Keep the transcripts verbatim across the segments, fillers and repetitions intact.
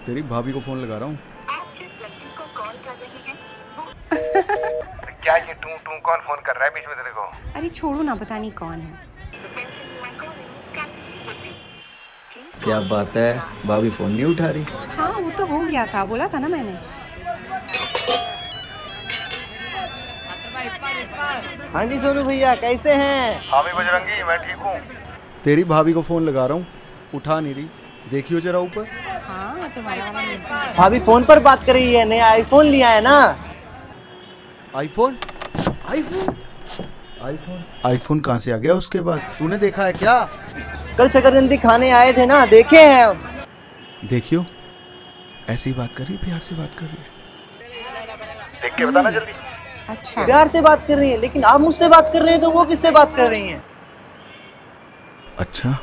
तेरी भाभी को फोन लगा रहा हूँ। क्या ये टू टू कौन फोन कर रहा है बीच में तेरे को? अरे छोड़ो ना, पता नहीं कौन है। क्या बात है, भाभी फोन नहीं उठा रही? हाँ वो तो हो गया था, बोला था ना मैंने। हाँ जी सोनू भैया, कैसे हैं? हाँ भी बजरंगी, मैं ठीक हूँ। तेरी भाभी को फोन लगा रहा हूँ, उठा नहीं रही। देखियो जरा ऊपर। हाँ तुम्हारा वाला भाभी फोन पर बात कर रही है, नया आईफोन लिया है ना। आईफोन? आईफोन? आईफोन आईफोन कहाँ से आ गया उसके पास? तूने देखा है क्या? कल शकरकंदी खाने आए थे ना, देखे हैं हम। देखियो, ऐसे ही बात कर रही है, प्यार से बात कर रही है। देख के बताना जल्दी। अच्छा प्यार से बात कर रही है, लेकिन आप मुझसे बात कर रहे हैं तो वो किससे बात कर रही हैं? अच्छा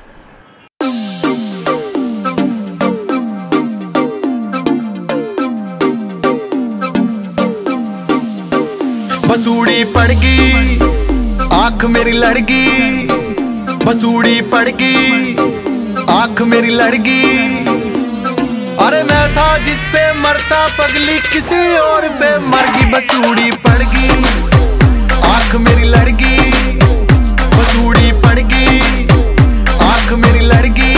बसूड़ी पड़गी आंख मेरी लड़गी, बसूड़ी पड़गी आंख मेरी लड़गी। अरे मैं था जिस पे मरता पगली किसी और पे मरगी। बसूड़ी पड़गी आंख मेरी लड़गी, बसूड़ी पड़गी आंख मेरी लड़गी।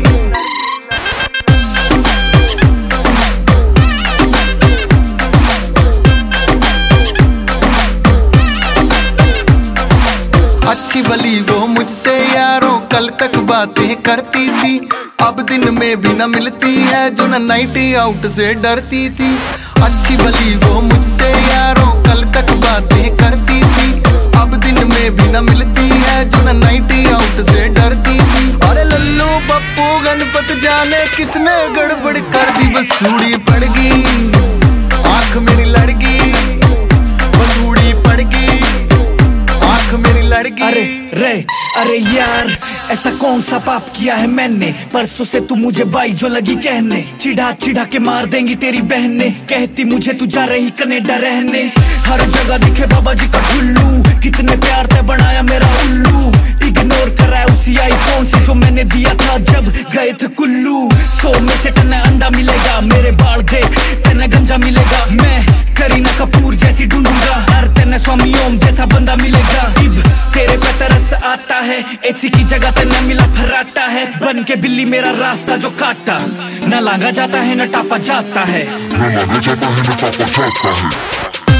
अच्छी भली वो मुझसे यारों कल तक बातें करती थी, अब दिन में भी न मिलती है जो न नाइट आउट से डरती थी। अच्छी भली वो मुझसे यारों कल तक बातें करती थी, अब दिन में भी न मिलती है जो न नाइट आउट से डरती थी। अरे लल्लू पप्पू गणपत जाने किसने गड़बड़ कर दी। बसूड़ी पड़गी आंख मेरी लड़गी, बसूड़ी पड़गी आंख मेरी लड़गी। अरे रे अरे यार, ऐसा कौन सा पाप किया है मैंने, परसों से तू मुझे बाई जो लगी कहने। चिढ़ा चिढ़ा के मार देंगी तेरी बहने, कहती मुझे तू जा रही कनेडा रहने। हर जगह दिखे बाबा जी का ठुल्लू, कितने प्यार ते बनाया मेरा उल्लू। इग्नोर करा है उसी आईफोन से जो मैंने दिया था जब गए थे कुल्लू। सौ में से तेने अंडा मिलेगा, मेरे बाल देख तेने गंजा मिलेगा। मैं करीना कपूर जैसी ढूंढूंगा, हर तेने स्वामी ओम जैसा बंदा मिलेगा। इब तेरे पे तरस आता है, एसी की जगह तेने मिला फर्राटा है। बन के बिल्ली मेरा रास्ता जो काटा, न लांगा जाता है न टापा जाता है, न लांगा जाता है न टापा जाता है।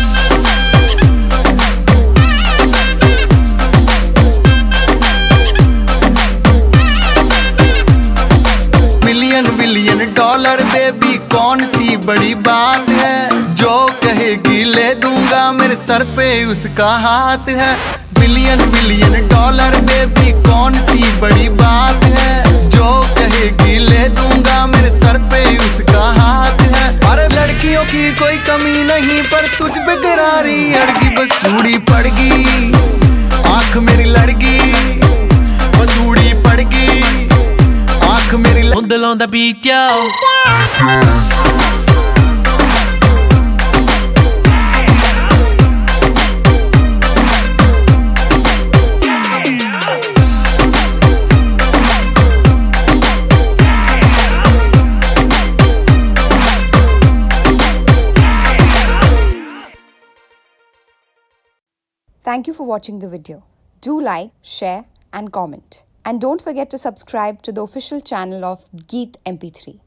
मिलियन बिलियन डॉलर बेबी कौन सी बड़ी बात है, जो कहेगी ले दूंगा मेरे सर पे उसका हाथ है। बिलियन बिलियन डॉलर बेबी कौन सी बड़ी बात है, जो कहेगी ले दूंगा मेरे सर पे उसका हाथ है। अरे लड़कियों की कोई कमी नहीं पर तुझ पे गरारी अड़गी। बसूड़ी पड़गी आंख मेरी लड़गी, बसूड़ी पड़गी आंख मेरी लड़गी। on the beat yo। Thank you for watching the video. Do like, share and comment. And don't forget to subscribe to the official channel of Geet M P three.